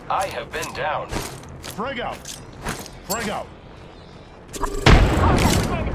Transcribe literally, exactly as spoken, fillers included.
I have been down. Frag out. Frag out. Contact with enemy.